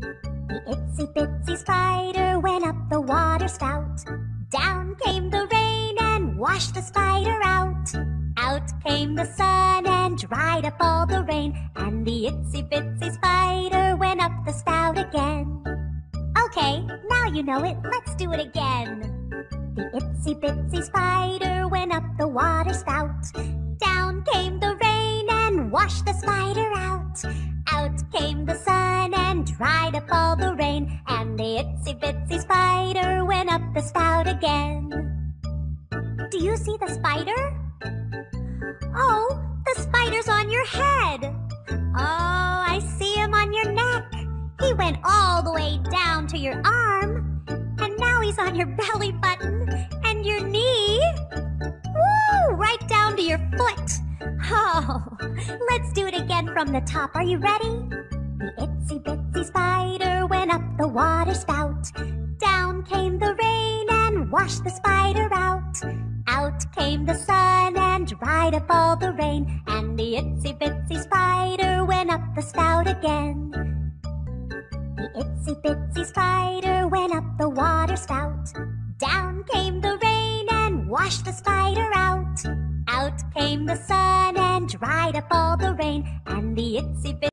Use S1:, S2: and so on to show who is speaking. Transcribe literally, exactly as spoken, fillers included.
S1: The itsy bitsy spider went up the water spout. Down came the rain and washed the spider out. Out came the sun and dried up all the rain, and the itsy bitsy spider went up the spout again. Okay, now you know it, let's do it again. The itsy bitsy spider went up the water spout. Down came the rain and washed the spider out. Out came the sun and dried up all the rain, and the itsy bitsy spider went up the spout again. Do you see the spider? Oh, the spider's on your head. Oh, I see him on your neck. He went all the way down to your arm, and now he's on your belly button and your knee. Woo! Right down to your foot. Oh, let's do it again from the top. Are you ready? The itsy bitsy spider went up the water spout. Down came the rain and washed the spider out. Out came the sun and dried up all the rain, and the itsy bitsy spider went up the spout again. The itsy bitsy spider went up the water spout. Down came the rain and washed the spider out. Out came the sun and dried up all the rain, and the itsy bitsy